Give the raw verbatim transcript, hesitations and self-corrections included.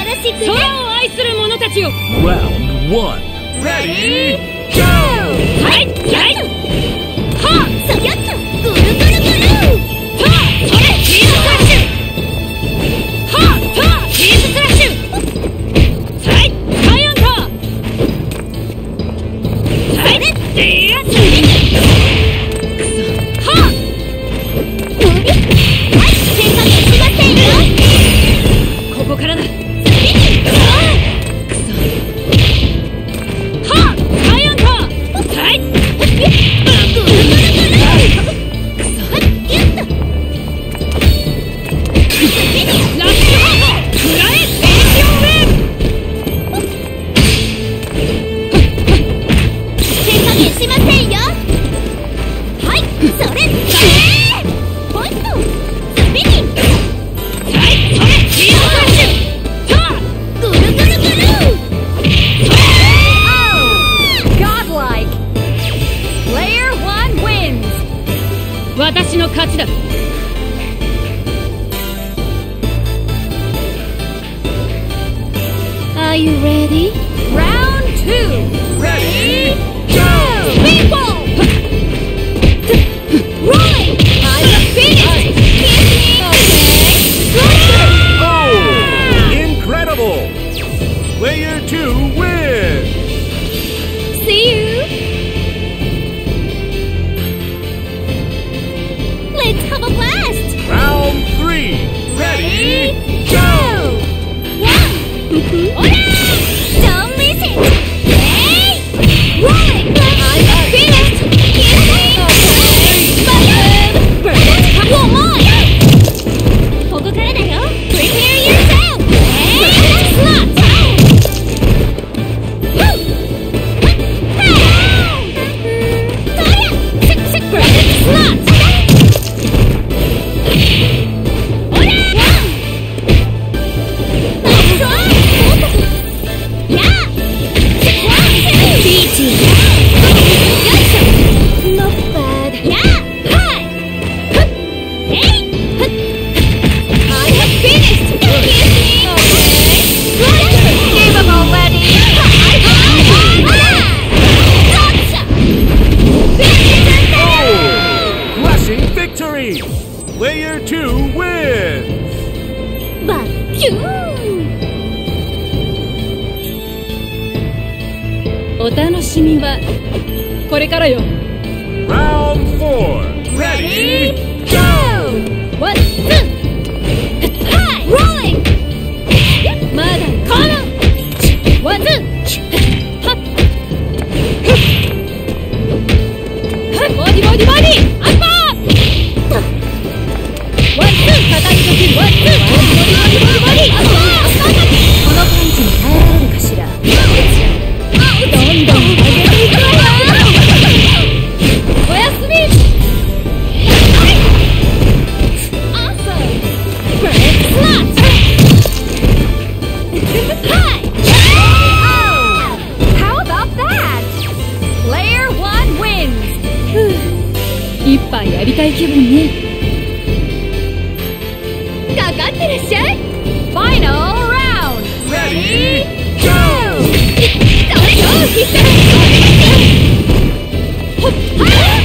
しく空を愛する者たちよ。 Round one. Ready? Go! はいはいはっそやっとぐるぐるぐるはっそれチーズスラッシュはっはっチーズスラッシュはいサイアンカーはいでやっそれくそはっのびはい手加減しませんよ。ここからだ。私の勝ちだ。Are you ready? Round two. Ready? Go! Speedball! Rolling! I'm a finished! Oh! Incredible! Player two wins! See you! Let's have a blast! Round three. Ready? Go! One! Ora! Don't miss it! Hey! Rolling! I'm a finished! Kiss me! Fire! Burn! One more! ここからだよ! Prepare yourself! Hey! Slot! Player two wins! バッキュー。お楽しみはこれからよ。 Round four. Ready? Go! One, two! Hi! Rolling! まだこの One, two! はっボディボディボディアッパーワンツー叩き時ワンツーボディボディボディボディアッパーこのパンチに耐えられるかしら。どんどん上げていくわよ。おやすみ。Awesome! Great slot! Hi! Oh! How about that? Player one wins! 一杯やりたい気分ね。かかってらっしゃい。 Final round! Ready? Go! それよ、必殺ほっはっ